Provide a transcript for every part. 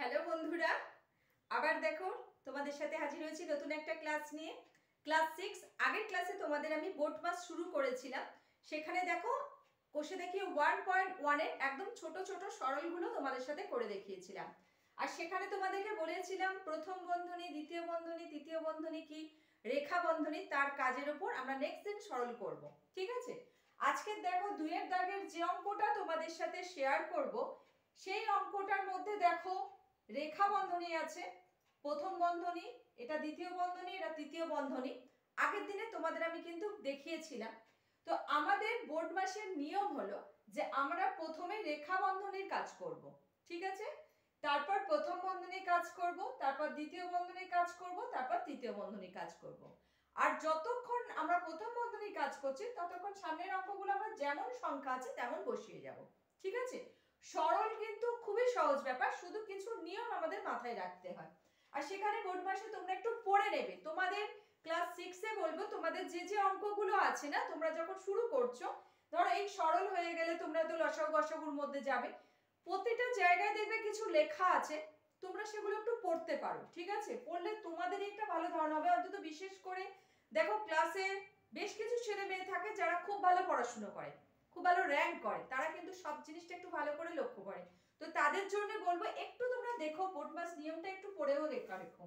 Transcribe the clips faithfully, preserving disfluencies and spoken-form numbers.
Hello বন্ধুরা, আবার দেখো তোমাদের সাথে হাজির হয়েছি নতুন একটা ক্লাস নিয়ে। ক্লাস সিক্স আগের ক্লাসে তোমাদের আমি বোর্ড মাস শুরু করেছিলাম। সেখানে দেখো কোষে দেখিয়ে ওয়ান পয়েন্ট ওয়ানের একদম ছোট ছোট সরলগুলো তোমাদের সাথে করে দেখিয়েছিলাম। আর সেখানে তোমাদেরকে বলেছিলাম প্রথম বন্ধনী, দ্বিতীয় বন্ধনী, তৃতীয় বন্ধনী কি, রেখা বন্ধনী, তার কাজের উপর আমরা নেক্সট দিন সরল করব। ঠিক আছে, আজকে দেখো দুইয়ের দাগের যে অঙ্কটা তোমাদের সাথে শেয়ার করব, সেই অঙ্কটার মধ্যে দেখো রেখা বন্ধনী আছে, প্রথম বন্ধনী, এটা দ্বিতীয় বন্ধনী, এটা তৃতীয় বন্ধনী। আগের দিনে তোমাদের আমি কিন্তু দেখিয়েছিলাম। তো আমাদের বোর্ড মাসের নিয়ম হলো যে আমরা প্রথমে রেখা বন্ধনীর কাজ করব, ঠিক আছে, তারপর প্রথম বন্ধনীর কাজ করব, তারপর দ্বিতীয় বন্ধনীর কাজ করব, তারপর তৃতীয় বন্ধনীর কাজ করব। আর যতক্ষণ আমরা প্রথম বন্ধনীর কাজ করছি ততক্ষণ সামনের অঙ্কগুলো আমরা যেমন সংখ্যা আছে তেমন বসিয়ে যাব। ঠিক আছে, সরল কিন্তু খুবই সহজ ব্যাপার, শুধু কিছু নিয়ম আমাদের মাথায় রাখতে হয়। আর সেখানে বোর্ড মাসে তোমরা একটু পড়ে নেবে। তোমাদের ক্লাস সিক্সে বলবো তোমাদের যে যে অঙ্কগুলো আছে না, তোমরা যখন শুরু করছো, ধরো এই সরল হয়ে গেলে তোমরা তো লসাগু গসাগুর মধ্যে যাবে, প্রতিটা জায়গায় দেখবে কিছু লেখা আছে, তোমরা সেগুলো একটু পড়তে পারো। ঠিক আছে, পড়লে তোমাদেরই একটা ভালো ধারণা হবে। অন্তত বিশেষ করে দেখো ক্লাসে বেশ কিছু ছেলে মেয়ে থাকে যারা খুব ভালো পড়াশুনো করে, খুব ভালো র্যাঙ্ক করে, তারা কিন্তু সব জিনিসটা একটু ভালো করে লক্ষ্য করে। তো তাদের জন্য বলবো একটু তোমরা দেখো বোর্ড মাস নিয়মটা একটু পড়েও লেখা রেখো।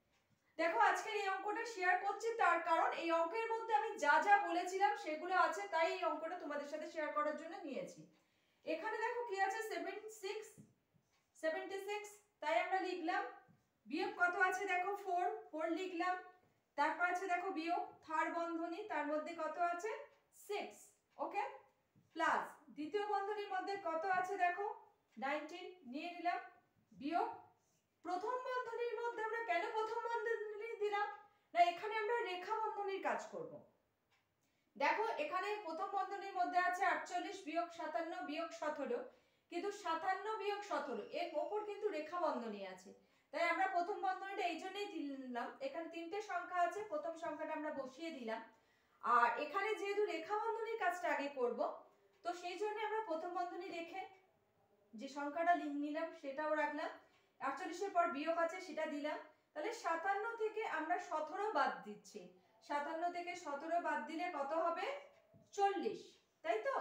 দেখো আজকের এই অঙ্কটা শেয়ার করছি তার কারণ এই অঙ্কের মধ্যে আমি যা যা বলেছিলাম সেগুলো আছে, তাই এই অঙ্কটা তোমাদের সাথে শেয়ার করার জন্য নিয়েছি। এখানে দেখো কি আছে, সেভেন্টি সিক্স, সেভেন্টি সিক্স, তাই আমরা লিখলাম। বিয়োগ কত আছে দেখো, ফোর, ফোর লিখলাম। তারপর আছে দেখো বিয়োগ থার্ড বন্ধনী, তার মধ্যে কত আছে, সিক্স, ওকে, প্লাস দ্বিতীয় বন্ধনীর মধ্যে কত আছে দেখো, নাইনটিন নিয়ে নিলাম, বিয়োগ প্রথম বন্ধনীর মধ্যে আমরা কেন প্রথম বন্ধনী দিলাম না, এখানে আমরা রেখা বন্ধনীর কাজ করব। দেখো এখানে প্রথম বন্ধনীর মধ্যে আছে আটচল্লিশ বিয়োগ সাতান্ন বিয়োগ সতেরো, কিন্তু সাতান্ন বিয়োগ সতেরো এর ওপর কিন্তু রেখা বন্ধনী আছে, তাই আমরা প্রথম বন্ধনীটা এই জন্যই দিলাম। এখানে তিনটে সংখ্যা আছে, প্রথম সংখ্যাটা আমরা বসিয়ে দিলাম। আর এখানে যেহেতু রেখা বন্ধনীর কাজটা আগে করব, তো সেই জন্য আমরা প্রথম বন্ধনী রেখে যে সংখ্যাটা নিলাম সেটাও রাখলাম, আটচল্লিশের পর বিয়োগ আছে সেটা দিলাম। তাহলে সাতান্ন থেকে আমরা সতেরো বাদ দিচ্ছি, সাতান্ন থেকে সতেরো বাদ দিলে কত হবে, চল্লিশ, তাই তো,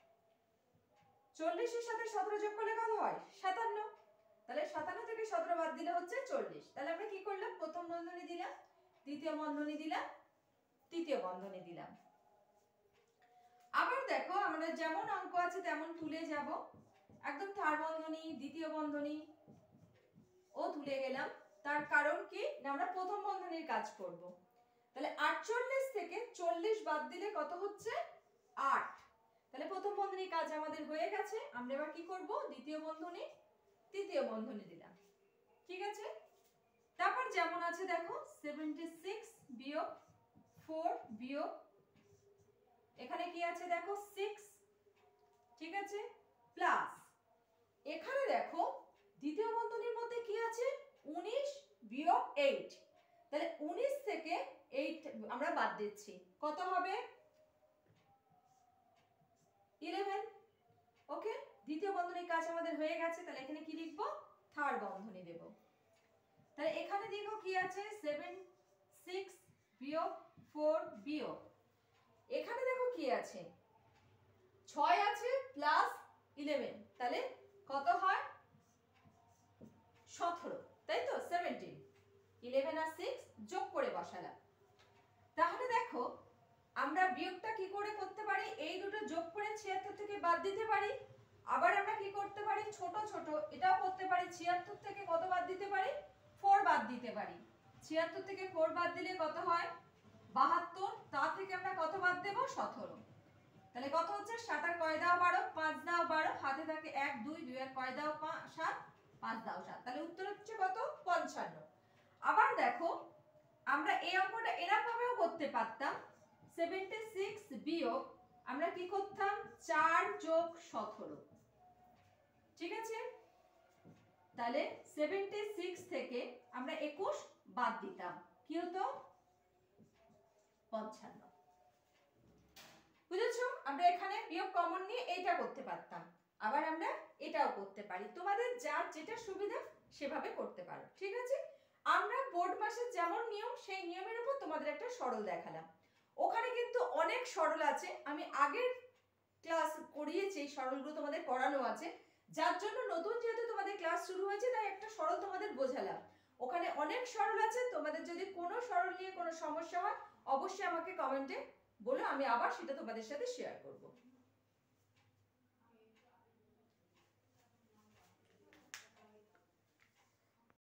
চল্লিশের সাথে সতেরো যোগ করলে কত হয়, সাতান্ন। তাহলে সাতান্ন থেকে সতেরো বাদ দিলে হচ্ছে চল্লিশ। তাহলে আমরা কি করলাম, প্রথম বন্ধনী দিলাম, দ্বিতীয় বন্ধনী দিলাম, তৃতীয় বন্ধনী দিলাম। আবার দেখো আমরা যেমন অঙ্ক আছে তেমন তুলে যাব, একদম থার্ড বন্ধনী, দ্বিতীয় বন্ধনী ও তুলে গেলাম। তার কারণ কি না, আমরা প্রথম বন্ধনীর কাজ করব। তাহলে আটচল্লিশ থেকে চল্লিশ বাদ দিলে কত হচ্ছে, আট। তাহলে প্রথম বন্ধনীর কাজ আমাদের হয়ে গেছে। আমরা এবার কি করব, দ্বিতীয় বন্ধনী, তৃতীয় বন্ধনী দিলাম। ঠিক আছে, তারপর যেমন আছে দেখো সেভেন্টি সিক্স বিয়োগ ফোর বিয়োগ এখানে কি আছে দেখো সিক্স, ঠিক আছে, প্লাস এখানে দেখো দ্বিতীয় বন্ধনীর মধ্যে কি আছে, উনিশ বিয়োগ এইট। তাহলে উনিশ থেকে এইট আমরা বাদ দিচ্ছি, কত হবে, ইলেভেন। ওকে, দ্বিতীয় বন্ধনীর কাজ আমাদের হয়ে গেছে। তাহলে এখানে কি লিখবো, থার্ড বন্ধনী দেব। তাহলে এখানে দেখো কি আছে, সেভেন সিক্স বিয়োগ ফোর বিয়োগ এখানে দেখো কি আছে, ছয় আছে প্লাস ইলেভেন, তাহলে কত হয়, সতেরো, তাই তো, সেভেন্টিন। ইলেভেন আর সিক্স যোগ করে বসালাম। তাহলে দেখো আমরা বিয়োগটা কি করে করতে পারি, এই দুটো যোগ করে ছিয়াত্তর থেকে বাদ দিতে পারি। আবার আমরা কি করতে পারি, ছোট ছোট এটাও করতে পারি, ছিয়াত্তর থেকে কত বাদ দিতে পারি, ফোর বাদ দিতে পারি। ছিয়াত্তর থেকে ফোর বাদ দিলে কত হয়, বাহাত্তর, তা থেকে আমরা কত বাদ দেব, সতেরো। তাহলে কত হচ্ছে, সাত আর কয় দাও বারো, পাঁচ দাও বারো, হাতে থাকে এক, দুই, দুই আর কয় দাও সাত, পাঁচ দাও সাত, তাহলে উত্তর হচ্ছে কত, পঞ্চান্ন। আবার দেখো আমরা এই অঙ্কটা এরকম ভাবেও করতে পারতাম, সেভেন্টি সিক্স বিয়োগ আমরা কি করতাম, চার যোগ সতেরো, ঠিক আছে। তাহলে সেভেন্টি সিক্স থেকে আমরা একুশ বাদ দিতাম, কি হতো, পঞ্চান্ন। বুঝেছো, আমরা এখানে বিয়োগ কমন নিয়ে এইটা করতে পারতাম, আবার আমরা এটাও করতে পারি। তোমাদের যার যেটা সুবিধা সেভাবে করতে পারো। ঠিক আছে, আমরা বোর্ড মাসের যেমন নিয়ম সেই নিয়মের উপর তোমাদের একটা সরল দেখালাম। ওখানে কিন্তু অনেক সরল আছে, আমি আগের ক্লাস করিয়েছি, এই সরলগুলো তোমাদের করানো আছে, যার জন্য নতুন যেহেতু তোমাদের ক্লাস শুরু হয়েছে তাই একটা সরল তোমাদের বোঝালাম। ওখানে অনেক সরল আছে, তোমাদের যদি কোনো সরল নিয়ে কোনো সমস্যা হয় অবশ্যই আমাকে কমেন্টে বলো, আমি আবার সেটা তোমাদের সাথে শেয়ার করব।